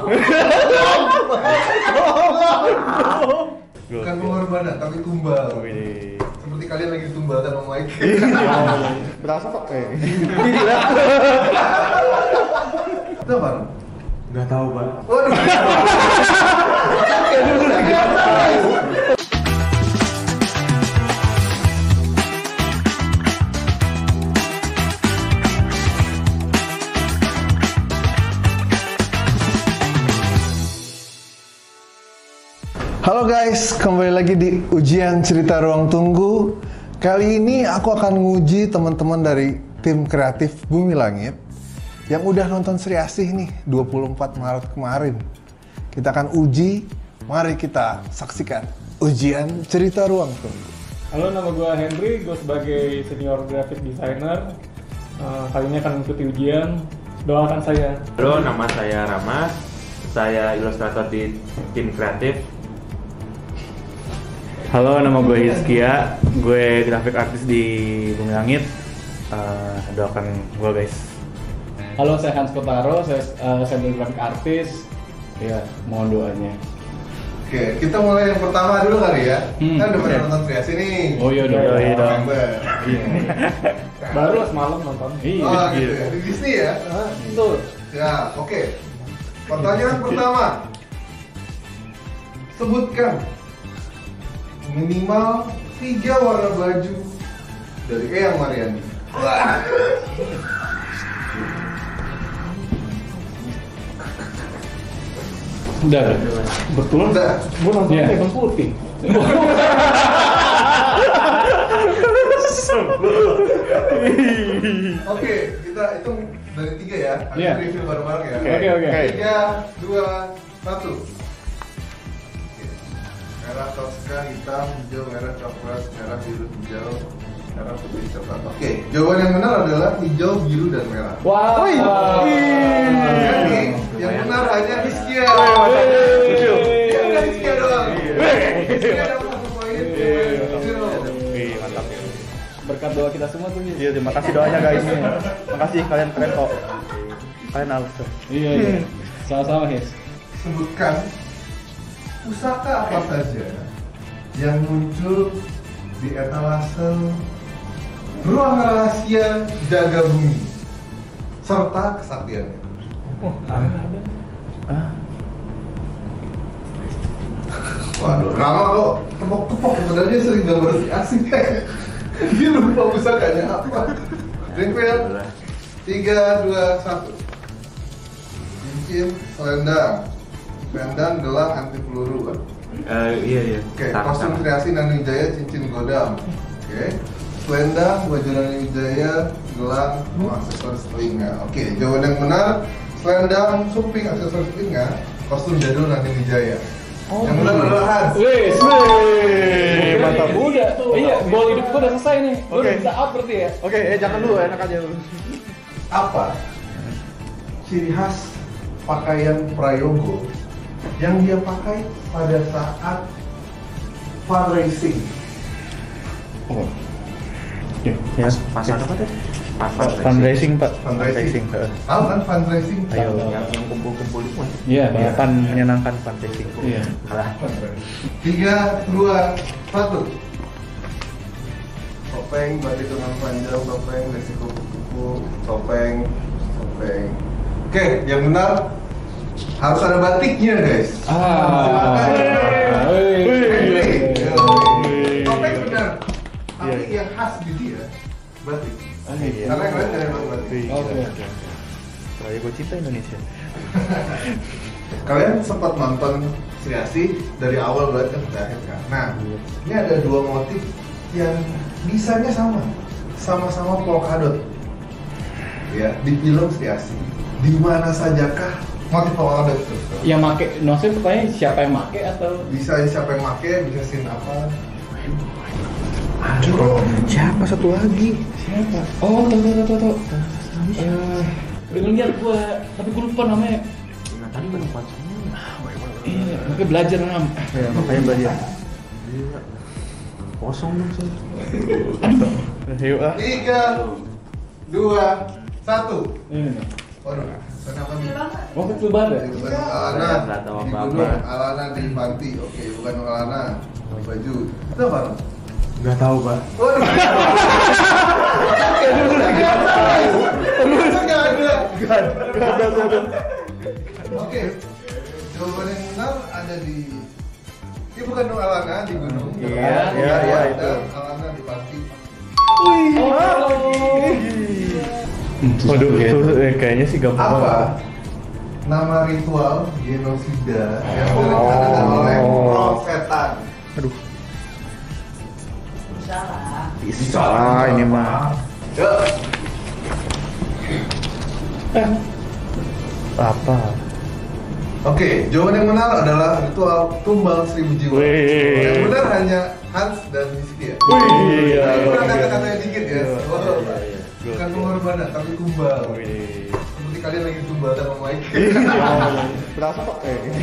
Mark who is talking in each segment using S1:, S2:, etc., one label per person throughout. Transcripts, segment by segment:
S1: Bukan pengorbanan, tapi tumbal. Seperti kalian lagi ditumbalkan sama Mike.
S2: Berasa kok.
S1: Itu apa?
S3: Nggak tahu, Pak.
S1: Waduh. Halo guys, kembali lagi di ujian cerita ruang tunggu. Kali ini aku akan nguji teman-teman dari tim kreatif Bumi Langit yang udah nonton Sri Asih nih 24 Maret kemarin. Kita akan uji, mari kita saksikan ujian cerita ruang tunggu.
S4: Halo, nama gue Henry, gue sebagai senior graphic designer. Kali ini akan mengikuti ujian, doakan saya.
S3: Halo, nama saya Rama, saya ilustrator di tim kreatif.
S5: Halo, nama gue Hizkia, gue graphic artist di Bumi Langit. Doakan gue guys.
S4: Halo, saya Hans Kotaro, saya senior graphic artist. Ya, mohon doanya.
S1: Oke, kita mulai yang pertama dulu kali ya. Kan udah pernah nonton Sri Asih nih.
S4: Oh iya dong.
S1: November.
S4: Baru semalam nonton.
S1: Oh gitu ya, di Disney ya?
S4: Betul.
S1: Ya, oke. Pertanyaan pertama. Sebutkan minimal 3 warna baju dari Eyang Mariani. Wah.
S4: Udah. Betul.
S1: Udah.
S4: Gue nontonnya hitam putih.
S1: Oke, kita hitung dari 3 ya. Nanti
S4: Iya.
S1: review bareng-bareng ya.
S4: Oke.
S1: 3, 2, 1. Merah, toska, hitam, hijau, merah, coklat, merah, biru, hijau, merah, putih, coklat. Oke, jawaban yang benar adalah hijau, biru, dan merah.
S4: Wow.
S1: Jadi, yang benar hanya Hizkia. Dia nggak Hizkia doang. Hizkia dapat 1 poin. Zero.
S5: Mantap.
S4: Berkat doa kita semua tuh.
S5: Iya, terima kasih doanya guys. Makasih, kalian keren kok. Kalian halus tuh.
S4: Iya. Sama-sama, His.
S1: Sebutkan pusaka apa saja yang muncul di etalase ruang rahasia jaga bumi serta kesaktiannya. Waduh, Rama kok tepok-tepok sebenarnya sering gambar Sri Asih. Dia lupa pusakanya apa. Ringfield 3, 2, 1. Cincin, selendang, gelang, anti peluru kan?
S3: Iya.
S1: Oke, kostum Sri Asih Nani Wijaya, cincin godam. Oke, selendang, baju Nani Wijaya, gelang, aksesoris telinga. Oke, jawaban yang benar, selendang, suping, aksesoris telinga, kostum jadul Nani Wijaya. Yang benar adalah Hans.
S4: Wih,
S5: mantap.
S4: Udah, iya, goal hidup gue udah selesai nih. Gue udah
S5: Oke.
S4: bisa out berarti ya.
S5: Oke, jangan dulu, enak aja dulu.
S1: Apa ciri khas pakaian Prayogo yang dia pakai pada saat fundraising?
S5: Ya,
S3: Pasar apa tuh? Pasar
S5: fundraising Pak.
S1: Fundraising. Tahu kan fundraising?
S5: Ayo.
S3: yang kumpul-kumpul itu kan?
S4: Iya,
S5: Fun menyenangkan fundraising.
S4: Iya.
S5: Alah.
S1: 3, 2, 1. Topeng, batik dengan panjang, topeng, resiko kupu-kupu, topeng. Oke, yang benar harus ada batiknya guys. Topeng benar, tapi yang khas di dia batik. Karena yang lain ada batik.
S4: Oke.
S5: Saya gue cinta Indonesia.
S1: Kalian sempat nonton Sri Asih dari awal banget kan sampai akhir kan? Nah, ini ada 2 motif yang desainnya sama-sama polkadot. Ya, di film Sri Asih. Di mana sajakah motif polkadot itu?
S4: Yang make, maksudnya pertanyaan siapa yang make atau?
S1: Bisa siapa yang make, bisa scene apa?
S5: Aduh, siapa satu lagi?
S4: Siapa? Oh, tahu. Udah ngeliat gue, tapi gue lupa namanya.
S3: Nah, tadi kan empat semua.
S4: Iya, makanya belajar nam.
S5: Ya, makanya belajar.
S3: Iya. Kosong dong sih.
S5: Yuk ah.
S1: 3, 2, 1.
S4: Ini nih.
S1: Waduh, kenapa nih?
S4: Oh, itu banget.
S1: Di Bandung Alana,
S3: Nggak tahu
S1: di
S3: apa-apa.
S1: Gunung Alana di Panti. Oke, bukan Alana. Baju. Itu apa?
S3: Nggak tahu, Pak.
S1: Waduh. Nggak ada. Oke. Jawaban yang benar ada di ini bukan Gunung Alana di gunung.
S5: Iya, itu.
S1: Alana di Panti.
S5: Waduh, itu kayaknya sih gampang
S1: Apa
S5: banget.
S1: nama ritual genosida yang dilaksanakan oleh profetan?
S5: Aduh,
S1: Bisa
S5: ini mah.
S1: Yuk.
S5: Apa?
S1: Oke, jawaban yang benar adalah ritual tumbal 1000 jiwa.
S5: Wih.
S1: Yang benar hanya Hans dan Rizky ya.
S5: Wih,
S1: Tapi kurang
S5: iya.
S1: kata-katanya dikit ya. Oh,
S3: Iya.
S1: bukan pengorbanan, tapi tumbal.
S5: Wih.
S1: Seperti kalian lagi tumbal sama Mike.
S2: Berasa kok?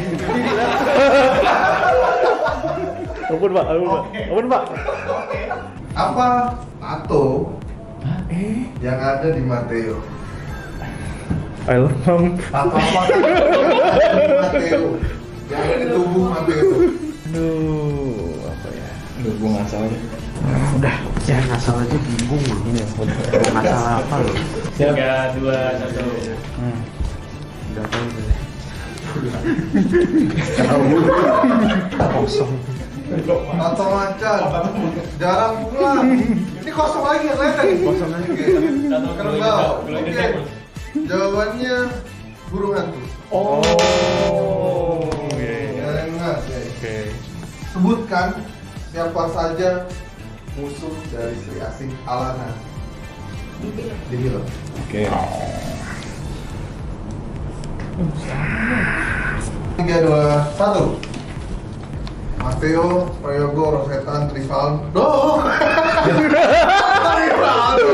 S5: Ampun Pak, ampun Pak.
S1: Apa tato yang ada di Mateo?
S5: I love mom.
S1: Apa tato di Mateo? Yang ada di tubuh Mateo.
S5: Aduh, apa ya?
S2: Aduh, gue nggak salah deh.
S3: Udah, ya ngasal aja bingung ini. Ngasal apa loh?
S4: 3, 2, 1.
S3: Nggak tahu gue.
S5: Kosong.
S1: Tato macan. Jarang pulang. Ini kosong lagi yang lain tadi. Kosong lagi. Kerbau. Oke. Jawabannya burung hantu.
S5: Oh.
S1: Yang benar.
S5: Oke.
S1: Sebutkan siapa saja musuh dari Sri Asih Alana di film.
S2: Oke.
S1: 3, 2, 1. Mateo, Prayogo, Rosetan, Trivaldo. Trivaldo.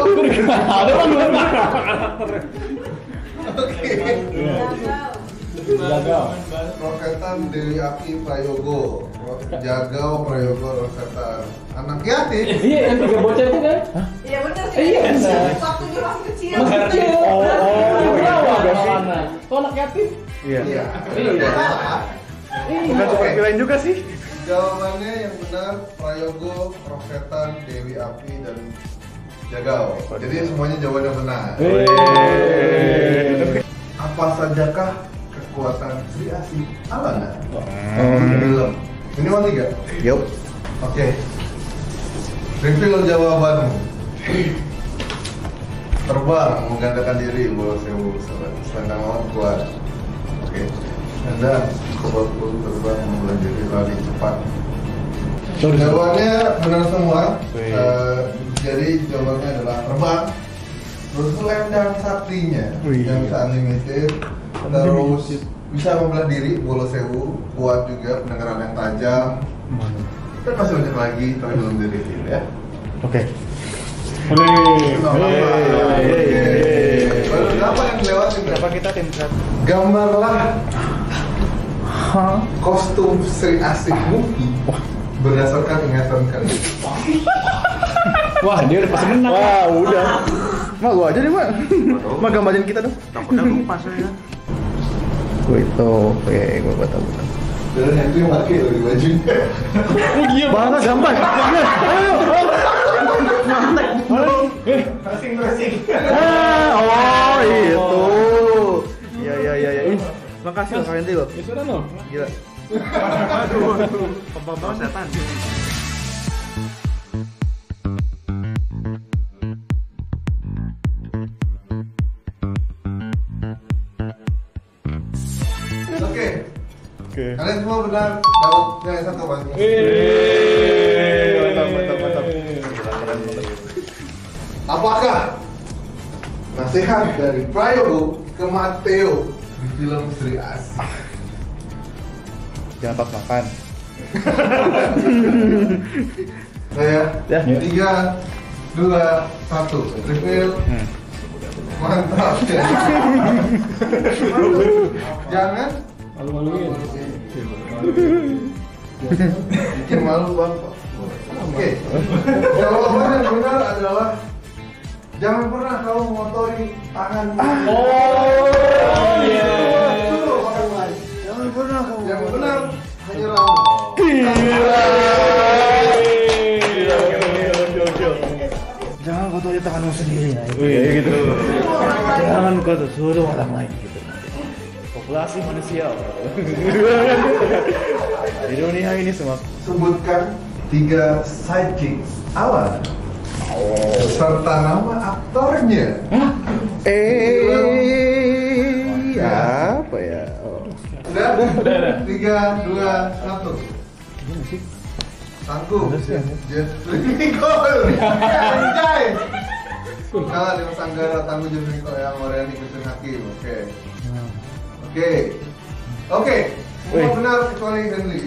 S1: Oke.
S4: Gagal.
S1: Rosetan, Dewi Api, Prayogo. Jagau, Prayogo, Rosetan. Anak yatim.
S4: Iya, yang 3 bocah itu kan?
S6: Iya benar sih.
S4: Iya, benar.
S6: Waktu dia masih kecil.
S4: Masih kecil.
S5: Iya.
S4: Kok anak yatim?
S5: Iya.
S1: Iya.
S5: Bukan super villain juga sih.
S1: Jawabannya yang benar Prayogo, Rosetan, Dewi Api, dan Jagau. Jadi semuanya jawabannya benar. Apa sajakah kekuatan Sri Asih Alana? Film. Ini mau 3.
S5: Yup.
S1: Oke. Reveal jawabanmu. Terbang menggandakan diri, bola sewu, selendang maut kuat. Oke. Anda kuat pun terbang memulai diri lari cepat. Jawabannya benar semua. Jadi jawabannya adalah terbang. Terus selendang saktinya
S5: Wih.
S1: yang bisa unlimited. Terus bisa membelah diri, bola sewu, kuat juga, pendengaran yang tajam. Kan masih banyak lagi, tapi belum di reveal ya.
S5: Oke.
S1: Baru berapa yang lewatin?
S5: Berapa kita tim berat?
S1: Gambarlah kostum Sri Asih movie berdasarkan ingatan kalian.
S2: Wah, dia udah pasti menang.
S5: Wah, udah. Mak gua aja nih, Mak. Mak gambarin kita dong.
S3: Takutnya lupa saya.
S5: Gua itu, oke, gua tahu.
S1: Dan Henry pakai loh di bajunya.
S5: Bahasa gampang. Ayo.
S1: Masing-masing.
S5: Oh, itu. Iya. Ih, makasih loh kalian loh.
S4: Disuruh no.
S5: Gila.
S3: Pembawa setan.
S1: Oke.
S5: Oke.
S1: Kalian semua benar dapat nilai 1 Bang.
S5: Mantap.
S1: Apakah nasihat dari Prayogo ke Mateo di film Sri Asih?
S5: Jangan pas makan.
S1: Saya
S5: Ya.
S1: 3, 2, 1. Reveal. Mantap. Jangan
S4: Malu-maluin.
S1: bikin malu Bang. Oke. Jawaban yang benar adalah Jangan pernah kau mengotori tangan.
S4: iya.
S1: Jangan pernah kau. Yang benar hanya Rama.
S5: Jangan kotori tanganmu sendiri, nah. Iya gitu. Jangan kau suruh orang lain gitu. Populasi manusia. Di dunia ini semua.
S1: Sebutkan 3 sidekicks ala serta nama aktornya.
S5: Apa ya?
S1: Udah? 3, 2, 1. Tangguh. Jeffrey Nicole. Anjay. Kalah di Mas Anggara, Tangguh Jeffrey Nicole yang Mariani Christian Hakim. Oke. Semua benar kecuali Henry.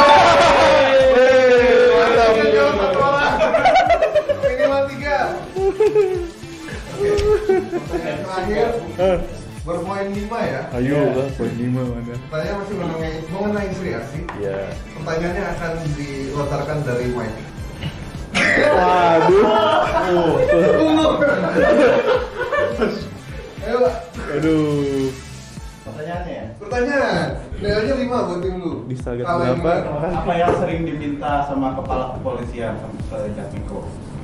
S1: Mantap. Jawab 1 orang. Minimal 3. Oke. Pertanyaan terakhir. Berpoin 5 ya.
S5: Ayo lah, poin 5 mana?
S1: Pertanyaan masih mengenai Sri Asih.
S5: Iya.
S1: Pertanyaannya akan dilontarkan dari Mike.
S5: Waduh.
S1: Tunggu. Ayo, Pak.
S5: Aduh.
S7: Pertanyaannya ya?
S1: Pertanyaan. Nilainya 5 buat tim lu.
S5: Di target
S1: Kalau yang
S5: berapa?
S1: benar.
S7: Apa yang sering diminta sama kepala kepolisian sama Jatmiko?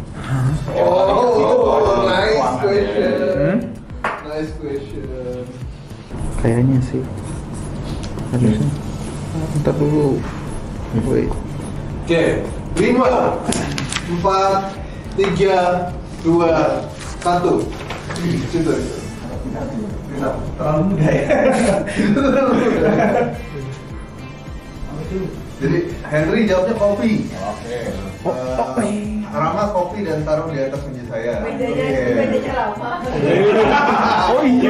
S1: Oh, nice
S7: Keuangan.
S1: question. Nice question.
S5: Kayaknya sih. Aduh. Bentar dulu. Wait.
S1: Oke, 5, 4, 3, 2, 1. Situ.
S7: Terlalu muda ya?
S1: Jadi Henry jawabnya kopi.
S7: Oke.
S1: Rama kopi dan taruh di atas meja saya.
S6: Bedanya lama.
S5: Oh iya.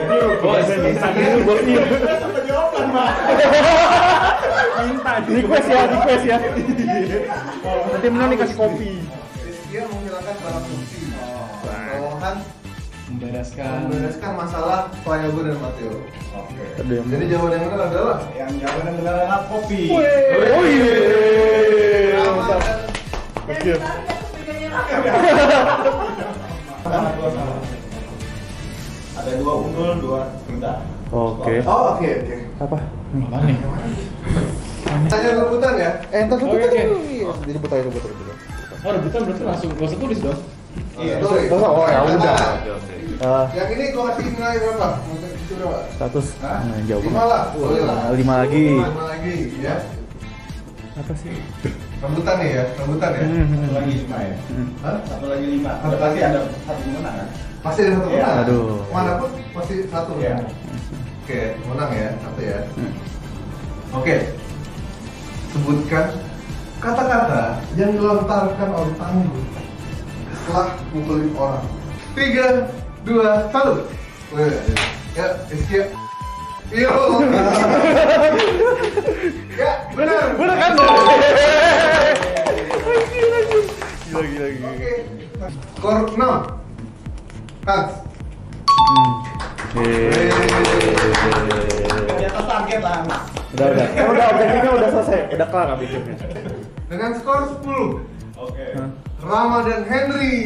S7: Jawaban, Pak.
S5: Minta request ya. Nanti menang dikasih kopi.
S1: Dia menghilangkan barang bukti. Bawahan
S4: Membereskan.
S1: masalah Playogo dan Matteo.
S7: Oke.
S1: Jadi jawaban yang benar adalah
S7: Yang jawaban yang benar adalah kopi.
S5: Oh iya.
S1: Rama dan
S6: Dan sekarang jatuh bedanya lama.
S7: Ada 2 unggul, 2 rendah.
S5: Oke.
S1: Oh, oke.
S5: Apa?
S4: Apa nih?
S1: Tanya rebutan ya.
S5: Entar
S4: Oke, oke.
S5: Jadi putar.
S4: Oh, rebutan berarti langsung gak usah tulis dong.
S1: Iya, sorry.
S5: Oh, ya udah.
S1: Yang ini gua kasih nilai berapa? Mungkin itu berapa?
S5: 100. Nah, jauh
S1: 5 lah. Boleh lah.
S5: 5 lagi.
S1: 5 lagi, ya.
S5: Apa sih?
S1: Rebutan nih ya, rebutan ya.
S7: Satu lagi 5 ya?
S1: Hah?
S7: Satu lagi 5.
S1: Satu
S7: Berarti
S1: lagi.
S7: ada 1 menang kan?
S1: Masih ada satu
S7: Iya.
S1: menang.
S5: Aduh.
S1: Mana pun masih 1.
S7: Iya.
S1: Oke, menang ya, 1 ya. Oke. Sebutkan kata-kata yang dilontarkan oleh Tangguh setelah mukulin orang. 3, 2, 1. Ya, Iskia. Yo. Ya, benar.
S5: Bener kan? Gila.
S1: Oke. Skor 6. Hans.
S7: Di atas target lah.
S5: Udah. Udah objektifnya udah selesai. Udah kelar objektifnya.
S1: Dengan skor 10.
S7: Oke.
S1: Rama dan Henry.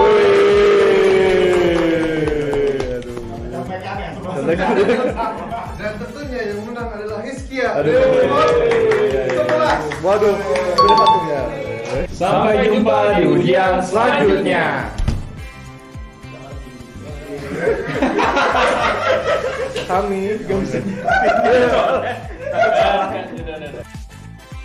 S7: Sampaikan yang sebelah
S1: Dan tentunya yang menang adalah Hiskia.
S5: Aduh.
S1: Skor 11.
S5: Waduh, udah satunya.
S4: Sampai jumpa di ujian selanjutnya.
S5: Kami gak bisa.